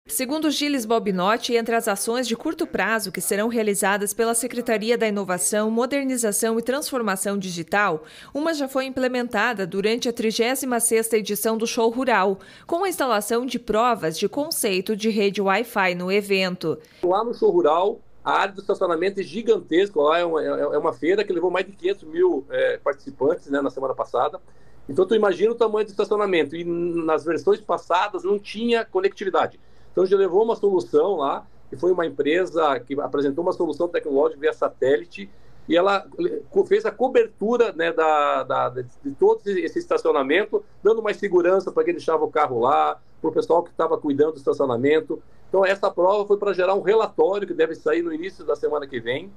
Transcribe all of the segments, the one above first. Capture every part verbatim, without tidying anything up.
Segundo Gilles Balbinotti, entre as ações de curto prazo que serão realizadas pela Secretaria da Inovação, Modernização e Transformação Digital, uma já foi implementada durante a trigésima sexta edição do Show Rural, com a instalação de provas de conceito de rede Wi-Fi no evento. Lá no Show Rural, a área do estacionamento é gigantesca, lá é uma, é uma feira que levou mais de quinhentos mil é, participantes, né, na semana passada. Então tu imagina o tamanho do estacionamento, e nas versões passadas não tinha conectividade. Então, a gente levou uma solução lá, que foi uma empresa que apresentou uma solução tecnológica via satélite, e ela fez a cobertura, né, da, da, de todo esse estacionamento, dando mais segurança para quem deixava o carro lá, para o pessoal que estava cuidando do estacionamento. Então, essa prova foi para gerar um relatório que deve sair no início da semana que vem.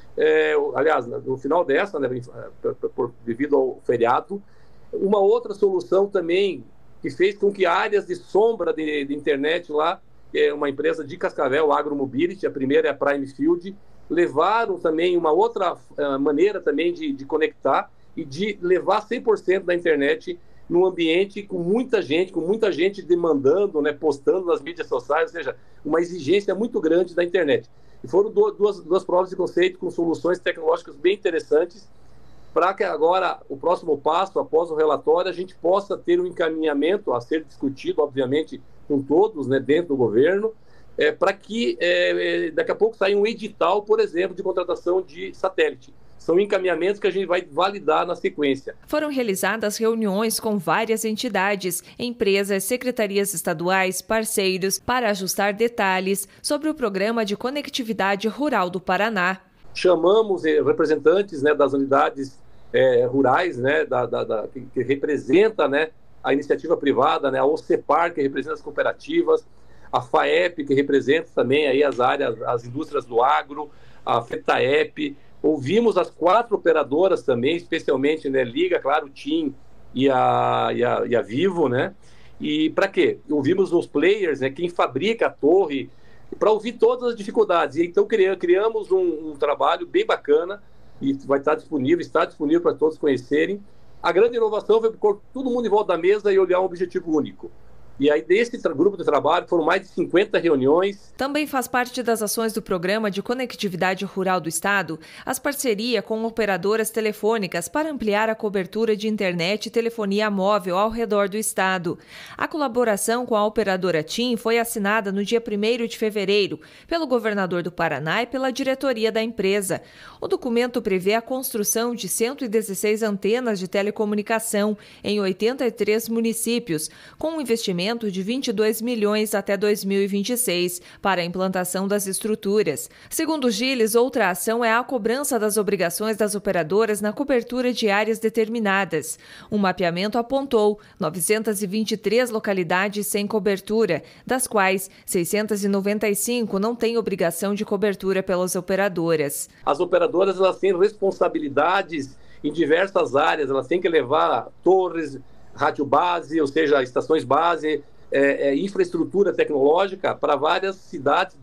É, aliás, no final dessa, né, por, por, devido ao feriado. Uma outra solução também que fez com que áreas de sombra de, de internet lá, que é uma empresa de Cascavel, Agromobility, a primeira é a Prime Field, levaram também uma outra uh, maneira também de, de conectar e de levar cem por cento da internet num ambiente com muita gente, com muita gente demandando, né, postando nas mídias sociais, ou seja, uma exigência muito grande da internet. E foram duas, duas provas de conceito com soluções tecnológicas bem interessantes, para que agora, o próximo passo, após o relatório, a gente possa ter um encaminhamento a ser discutido, obviamente, com todos, né, dentro do governo, é, para que é, daqui a pouco saia um edital, por exemplo, de contratação de satélite. São encaminhamentos que a gente vai validar na sequência. Foram realizadas reuniões com várias entidades, empresas, secretarias estaduais, parceiros, para ajustar detalhes sobre o Programa de Conectividade Rural do Paraná. Chamamos eh, representantes, né, das unidades eh, rurais, né, da, da, da, que, que representa, né, a iniciativa privada, né, a OCEPAR, que representa as cooperativas, a FAEP, que representa também aí as áreas, as indústrias do agro, a FETAEP. Ouvimos as quatro operadoras também, especialmente, né, Liga, claro, TIM e a, e a, e a Vivo, né? E para quê? Ouvimos os players, né, quem fabrica a torre, para ouvir todas as dificuldades. E então criamos um, um trabalho bem bacana e vai estar disponível, está disponível para todos conhecerem. A grande inovação foi pôr todo mundo em volta da mesa e olhar um objetivo único. E aí, desse grupo de trabalho, foram mais de cinquenta reuniões. Também faz parte das ações do Programa de Conectividade Rural do Estado as parcerias com operadoras telefônicas para ampliar a cobertura de internet e telefonia móvel ao redor do estado. A colaboração com a operadora TIM foi assinada no dia primeiro de fevereiro pelo governador do Paraná e pela diretoria da empresa. O documento prevê a construção de cento e dezesseis antenas de telecomunicação em oitenta e três municípios, com um investimento de vinte e dois milhões até dois mil e vinte e seis para a implantação das estruturas. Segundo Gilles, outra ação é a cobrança das obrigações das operadoras na cobertura de áreas determinadas. Um mapeamento apontou novecentas e vinte e três localidades sem cobertura, das quais seiscentas e noventa e cinco não têm obrigação de cobertura pelas operadoras. As operadoras, elas têm responsabilidades em diversas áreas, elas têm que levar torres, rádio base, ou seja, estações base, é, é, infraestrutura tecnológica para várias cidades,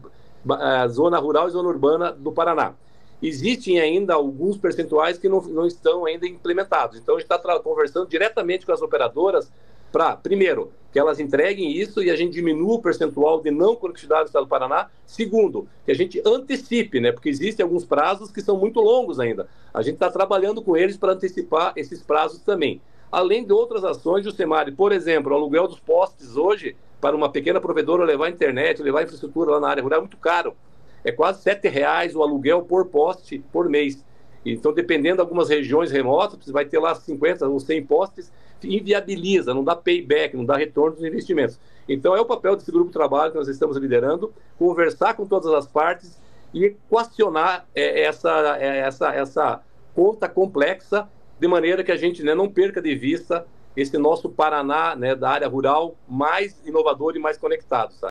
a zona rural e zona urbana do Paraná. Existem ainda alguns percentuais que não, não estão ainda implementados. Então, a gente está conversando diretamente com as operadoras para, primeiro, que elas entreguem isso e a gente diminua o percentual de não conectividade do Estado do Paraná. Segundo, que a gente antecipe, né, porque existem alguns prazos que são muito longos ainda. A gente está trabalhando com eles para antecipar esses prazos também. Além de outras ações, Jucemari, por exemplo, o aluguel dos postes hoje, para uma pequena provedora levar internet, levar infraestrutura lá na área rural, é muito caro. É quase sete reais o aluguel por poste por mês. Então, dependendo de algumas regiões remotas, você vai ter lá cinquenta ou cem postes, inviabiliza, não dá payback, não dá retorno dos investimentos. Então, é o papel desse grupo de trabalho que nós estamos liderando, conversar com todas as partes e equacionar é, essa, é, essa, essa conta complexa, de maneira que a gente, né, não perca de vista esse nosso Paraná, né, da área rural mais inovador e mais conectado, sabe?